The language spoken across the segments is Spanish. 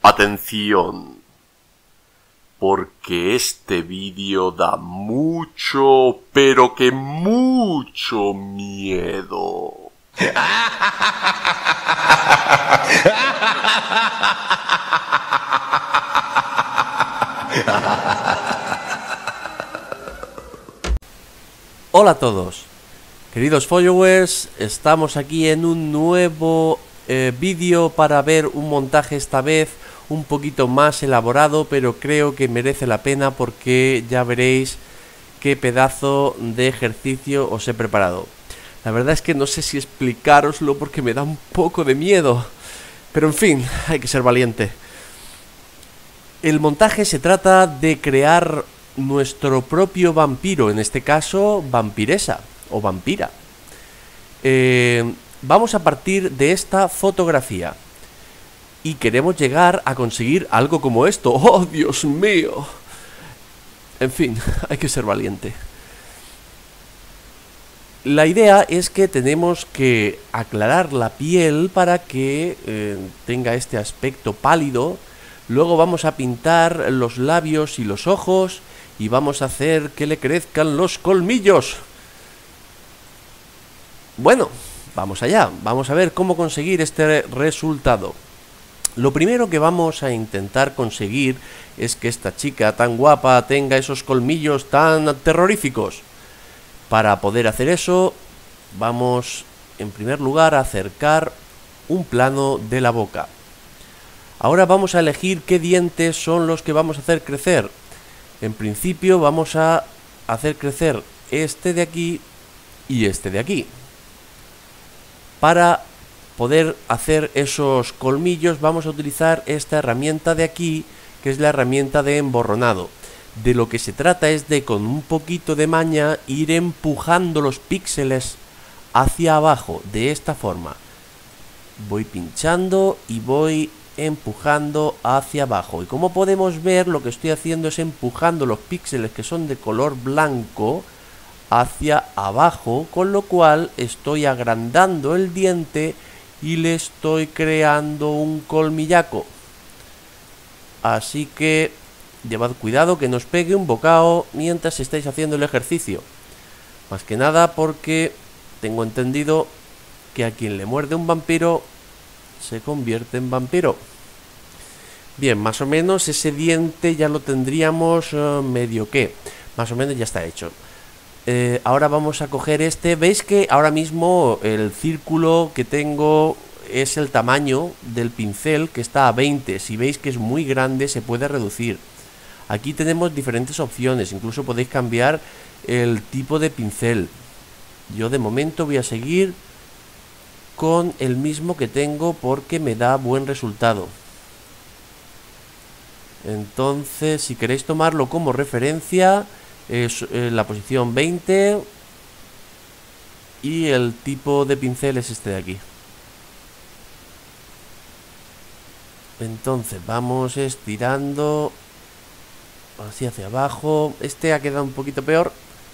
Atención, porque este vídeo da mucho, pero que mucho miedo. Hola a todos, queridos followers, estamos aquí en un nuevo vídeo para ver un montaje esta vez un poquito más elaborado, pero creo que merece la pena porque ya veréis qué pedazo de ejercicio os he preparado. La verdad es que no sé si explicároslo porque me da un poco de miedo, pero en fin, hay que ser valiente. El montaje se trata de crear nuestro propio vampiro, en este caso vampiresa o vampira. Vamos a partir de esta fotografía y queremos llegar a conseguir algo como esto. ¡Oh, Dios mío! En fin, hay que ser valiente. La idea es que tenemos que aclarar la piel para que tenga este aspecto pálido. Luego vamos a pintar los labios y los ojos y vamos a hacer que le crezcan los colmillos. Bueno, vamos allá, vamos a ver cómo conseguir este resultado. Lo primero que vamos a intentar conseguir es que esta chica tan guapa tenga esos colmillos tan terroríficos. Para poder hacer eso, vamos en primer lugar a acercar un plano de la boca. Ahora vamos a elegir qué dientes son los que vamos a hacer crecer. En principio vamos a hacer crecer este de aquí y este de aquí. Para poder hacer esos colmillos vamos a utilizar esta herramienta de aquí, que es la herramienta de emborronado. De lo que se trata es de, con un poquito de maña, ir empujando los píxeles hacia abajo, de esta forma. Voy pinchando y voy empujando hacia abajo. Y como podemos ver, lo que estoy haciendo es empujando los píxeles que son de color blanco hacia abajo, con lo cual estoy agrandando el diente y le estoy creando un colmillaco. Así que llevad cuidado que no os pegue un bocado mientras estáis haciendo el ejercicio. Más que nada porque tengo entendido que a quien le muerde un vampiro se convierte en vampiro. Bien, más o menos ese diente ya lo tendríamos medio que. Más o menos ya está hecho. Ahora vamos a coger este. Veis que ahora mismo el círculo que tengo es el tamaño del pincel, que está a 20. Si veis que es muy grande se puede reducir. Aquí tenemos diferentes opciones, incluso podéis cambiar el tipo de pincel. Yo de momento voy a seguir con el mismo que tengo porque me da buen resultado. Entonces, si queréis tomarlo como referencia, es la posición 20 y el tipo de pincel es este de aquí. Entonces vamos estirando así hacia abajo. Este ha quedado un poquito peor,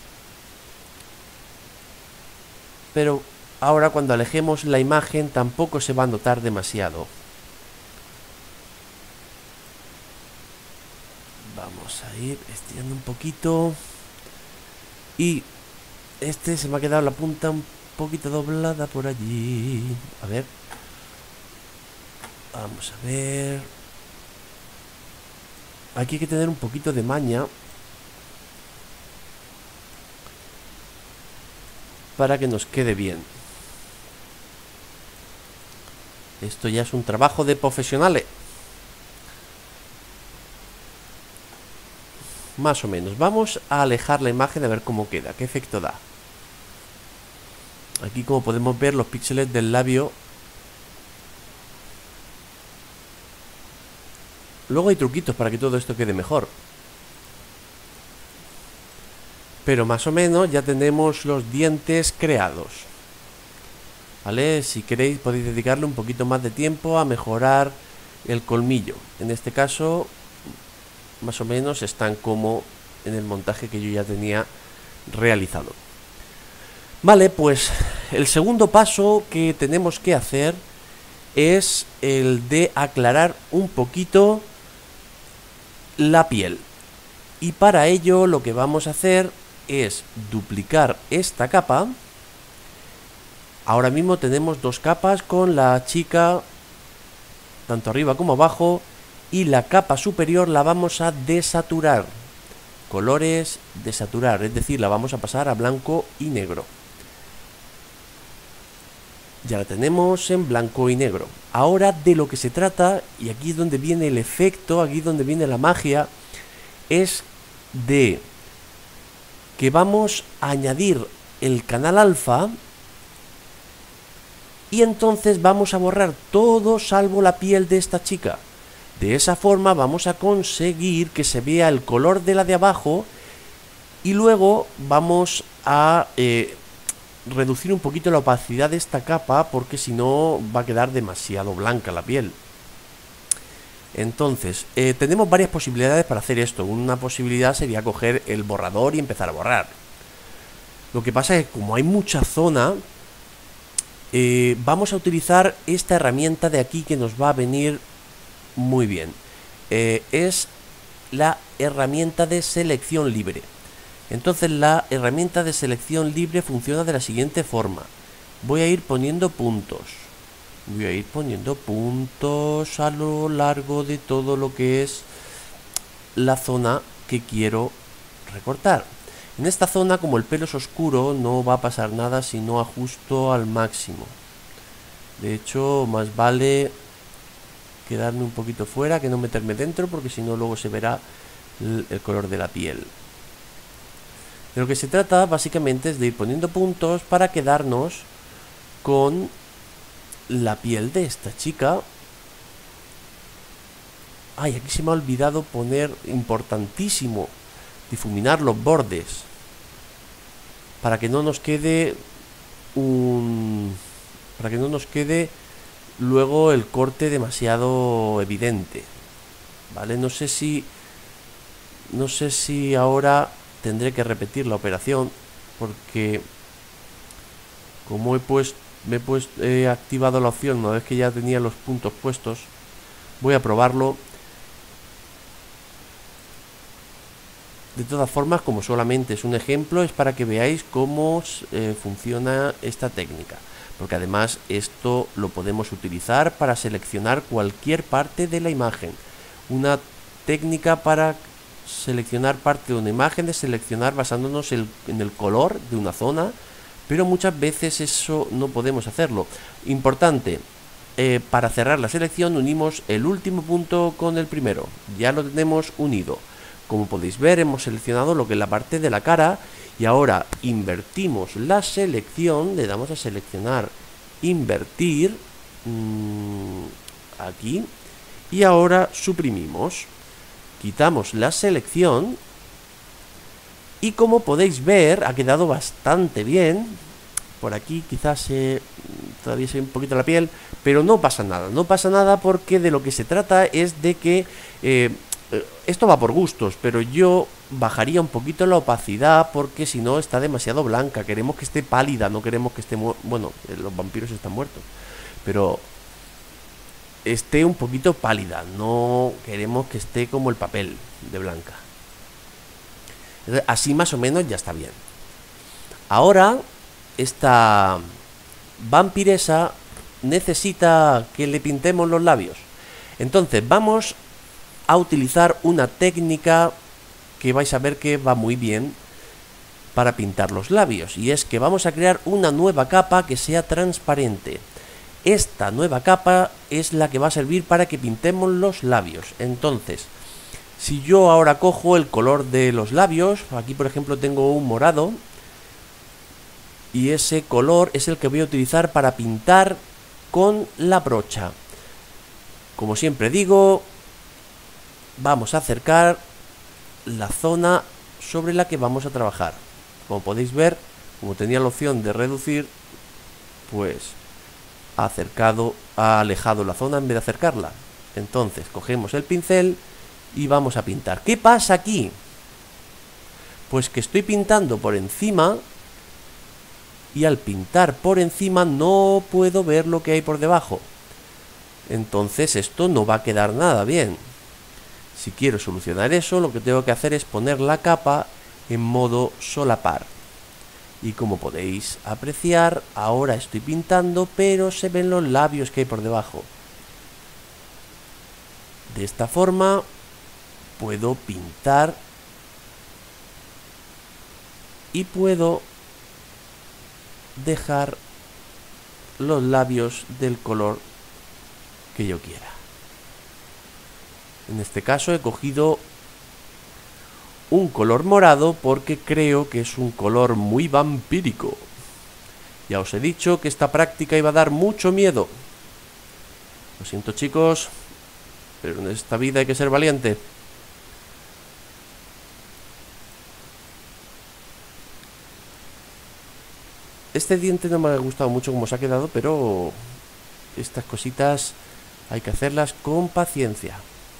pero ahora cuando alejemos la imagen tampoco se va a notar demasiado. Vamos a ir estirando un poquito. Y este se me ha quedado la punta un poquito doblada por allí. A ver. Vamos a ver. Aquí hay que tener un poquito de maña para que nos quede bien. Esto ya es un trabajo de profesionales. Más o menos. Vamos a alejar la imagen a ver cómo queda, qué efecto da. Aquí, como podemos ver, los píxeles del labio. Luego hay truquitos para que todo esto quede mejor. Pero más o menos ya tenemos los dientes creados. ¿Vale? Si queréis podéis dedicarle un poquito más de tiempo a mejorar el colmillo. En este caso, más o menos están como en el montaje que yo ya tenía realizado. Vale, pues el segundo paso que tenemos que hacer es el de aclarar un poquito la piel. Y para ello lo que vamos a hacer es duplicar esta capa. Ahora mismo tenemos dos capas con la chica, tanto arriba como abajo, y la capa superior la vamos a desaturar. Colores, desaturar, es decir, la vamos a pasar a blanco y negro. Ya la tenemos en blanco y negro. Ahora de lo que se trata, y aquí es donde viene el efecto, aquí es donde viene la magia, es de que vamos a añadir el canal alfa y entonces vamos a borrar todo salvo la piel de esta chica. De esa forma vamos a conseguir que se vea el color de la de abajo y luego vamos a reducir un poquito la opacidad de esta capa porque si no va a quedar demasiado blanca la piel. Entonces, tenemos varias posibilidades para hacer esto. Una posibilidad sería coger el borrador y empezar a borrar. Lo que pasa es que como hay mucha zona, vamos a utilizar esta herramienta de aquí que nos va a venir muy bien. Es la herramienta de selección libre. Entonces la herramienta de selección libre funciona de la siguiente forma. Voy a ir poniendo puntos. Voy a ir poniendo puntos a lo largo de todo lo que es la zona que quiero recortar. En esta zona, como el pelo es oscuro, no va a pasar nada si no ajusto al máximo. De hecho, más vale quedarme un poquito fuera que no meterme dentro, porque si no luego se verá el color de la piel. De lo que se trata básicamente es de ir poniendo puntos para quedarnos con la piel de esta chica. Ay, aquí se me ha olvidado poner, importantísimo, difuminar los bordes para que no nos quede luego el corte demasiado evidente, ¿vale? No sé si ahora tendré que repetir la operación porque como he activado la opción una vez que ya tenía los puntos puestos. Voy a probarlo. De todas formas, como solamente es un ejemplo, es para que veáis cómo funciona esta técnica, porque además esto lo podemos utilizar para seleccionar cualquier parte de la imagen. Una técnica para seleccionar parte de una imagen es seleccionar basándonos en el color de una zona, pero muchas veces eso no podemos hacerlo. Importante, para cerrar la selección unimos el último punto con el primero. Ya lo tenemos unido. Como podéis ver, hemos seleccionado lo que es la parte de la cara y ahora invertimos la selección, le damos a seleccionar, invertir, aquí, y ahora suprimimos, quitamos la selección y como podéis ver ha quedado bastante bien. Por aquí quizás todavía se ve un poquito la piel, pero no pasa nada porque de lo que se trata es de que esto va por gustos, pero yo bajaría un poquito la opacidad porque si no está demasiado blanca. Queremos que esté pálida, no queremos que esté... Bueno, los vampiros están muertos, pero esté un poquito pálida. No queremos que esté como el papel de blanca. Entonces, así más o menos ya está bien. Ahora, esta vampiresa necesita que le pintemos los labios. Entonces vamos a utilizar una técnica que vais a ver que va muy bien para pintar los labios, y es que vamos a crear una nueva capa que sea transparente. Esta nueva capa es la que va a servir para que pintemos los labios. Entonces, si yo ahora cojo el color de los labios, aquí por ejemplo tengo un morado, y ese color es el que voy a utilizar para pintar con la brocha. Como siempre digo, vamos a acercar la zona sobre la que vamos a trabajar. Como podéis ver, como tenía la opción de reducir, pues ha alejado la zona en vez de acercarla. Entonces cogemos el pincel y vamos a pintar. ¿Qué pasa aquí? Pues que estoy pintando por encima y al pintar por encima no puedo ver lo que hay por debajo. Entonces esto no va a quedar nada bien. Si quiero solucionar eso, lo que tengo que hacer es poner la capa en modo solapar. Y como podéis apreciar, ahora estoy pintando, pero se ven los labios que hay por debajo. De esta forma puedo pintar y puedo dejar los labios del color que yo quiera. En este caso he cogido un color morado porque creo que es un color muy vampírico. Ya os he dicho que esta práctica iba a dar mucho miedo. Lo siento, chicos, pero en esta vida hay que ser valiente. Este diente no me ha gustado mucho como se ha quedado, pero estas cositas hay que hacerlas con paciencia.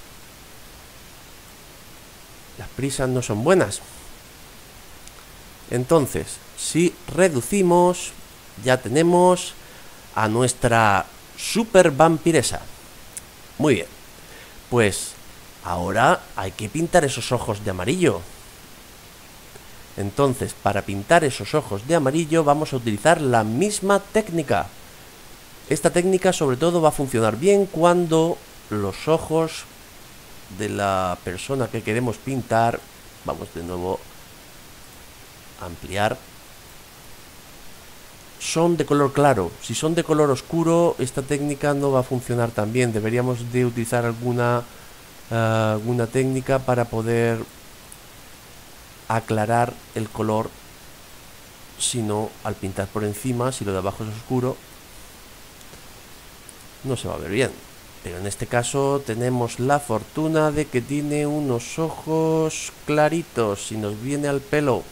Las prisas no son buenas. Entonces, si reducimos, ya tenemos a nuestra super vampiresa. Muy bien. Pues ahora hay que pintar esos ojos de amarillo. Entonces, para pintar esos ojos de amarillo vamos a utilizar la misma técnica. Esta técnica sobre todo va a funcionar bien cuando los ojos de la persona que queremos pintar, vamos de nuevo a ampliar, son de color claro. Si son de color oscuro, esta técnica no va a funcionar tan bien. Deberíamos de utilizar alguna técnica para poder aclarar el color. Si no, al pintar por encima, si lo de abajo es oscuro, no se va a ver bien. Pero en este caso tenemos la fortuna de que tiene unos ojos claritos y nos viene al pelo.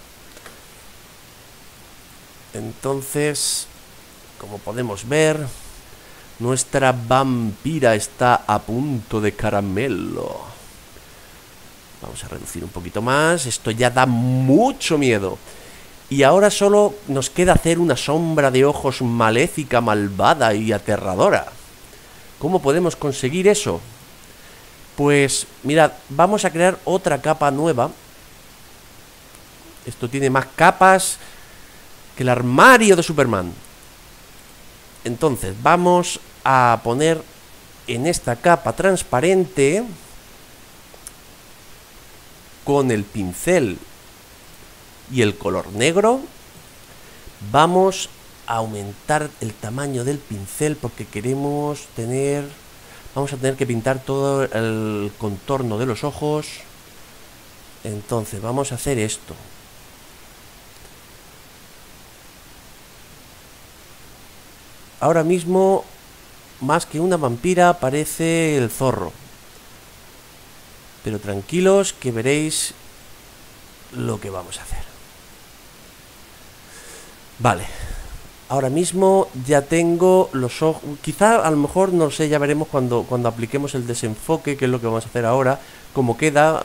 Entonces, como podemos ver, nuestra vampira está a punto de caramelo. Vamos a reducir un poquito más. Esto ya da mucho miedo. Y ahora solo nos queda hacer una sombra de ojos maléfica, malvada y aterradora. ¿Cómo podemos conseguir eso? Pues mirad, vamos a crear otra capa nueva. Esto tiene más capas que el armario de Superman. Entonces vamos a poner en esta capa transparente, con el pincel y el color negro, vamos a aumentar el tamaño del pincel porque queremos tener, vamos a tener que pintar todo el contorno de los ojos. Entonces vamos a hacer esto. Ahora mismo, más que una vampira, parece el zorro. Pero tranquilos que veréis lo que vamos a hacer. Vale. Ahora mismo ya tengo los ojos. Quizá a lo mejor, no lo sé, ya veremos cuando apliquemos el desenfoque, que es lo que vamos a hacer ahora, cómo queda.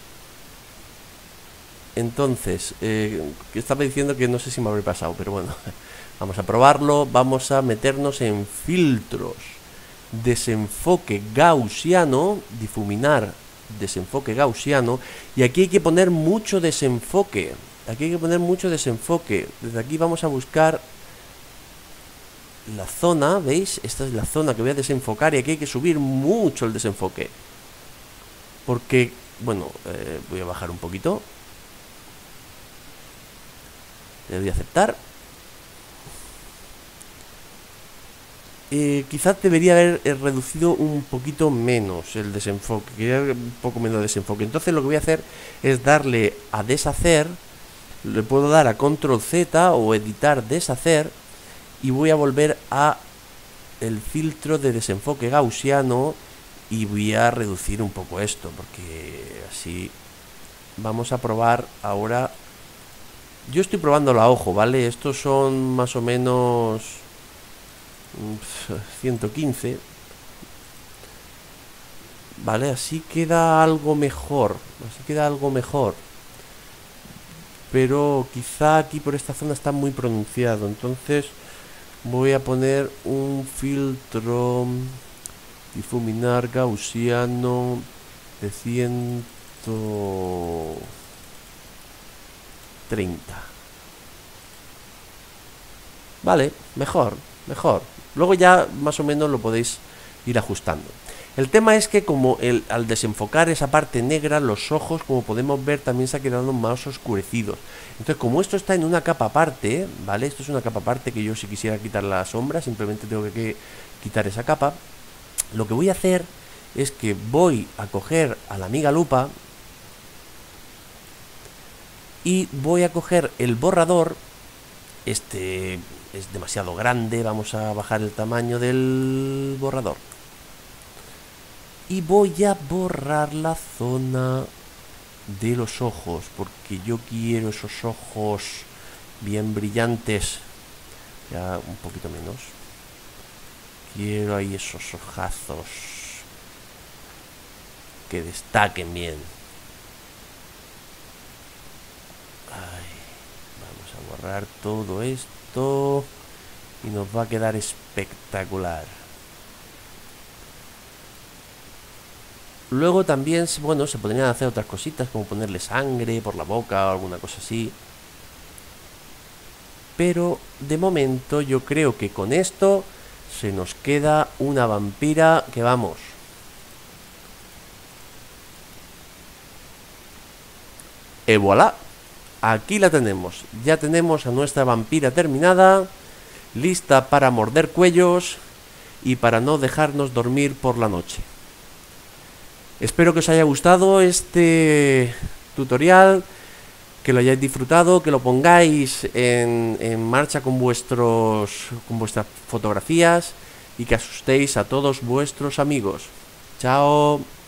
Entonces, estaba diciendo que no sé si me habré pasado, pero bueno, vamos a probarlo. Vamos a meternos en filtros, desenfoque gaussiano, difuminar, desenfoque gaussiano, y aquí hay que poner mucho desenfoque. Aquí hay que poner mucho desenfoque. Desde aquí vamos a buscar la zona, ¿veis? Esta es la zona que voy a desenfocar y aquí hay que subir mucho el desenfoque. Porque, bueno, voy a bajar un poquito. Le doy a aceptar. Quizás debería haber reducido un poquito menos el desenfoque. Quería un poco menos de desenfoque. Entonces lo que voy a hacer es darle a deshacer. Le puedo dar a control Z o editar deshacer. Y voy a volver a el filtro de desenfoque gaussiano. Y voy a reducir un poco esto. Porque así vamos a probar ahora. Yo estoy probándolo a ojo, ¿vale? Estos son más o menos 115. Vale, así queda algo mejor. Así queda algo mejor. Pero quizá aquí por esta zona está muy pronunciado. Entonces voy a poner un filtro Difuminar gaussiano de 130. Vale, mejor. Luego ya más o menos lo podéis ir ajustando. El tema es que como al desenfocar esa parte negra, los ojos, como podemos ver, también se han quedado más oscurecidos. Entonces, como esto está en una capa aparte, ¿vale? Esto es una capa aparte que yo si quisiera quitar la sombra, simplemente tengo que quitar esa capa. Lo que voy a hacer es que voy a coger a la amiga lupa y voy a coger el borrador. Este es demasiado grande, vamos a bajar el tamaño del borrador. Y voy a borrar la zona de los ojos, porque yo quiero esos ojos bien brillantes. Ya un poquito menos. Quiero ahí esos ojazos que destaquen bien. Ay, vamos a borrar todo esto y nos va a quedar espectacular. Luego también, bueno, se podrían hacer otras cositas, como ponerle sangre por la boca o alguna cosa así. Pero de momento yo creo que con esto se nos queda una vampira que vamos. ¡Et voilà! Aquí la tenemos. Ya tenemos a nuestra vampira terminada, lista para morder cuellos y para no dejarnos dormir por la noche. Espero que os haya gustado este tutorial, que lo hayáis disfrutado, que lo pongáis en marcha con vuestras fotografías y que asustéis a todos vuestros amigos. ¡Chao!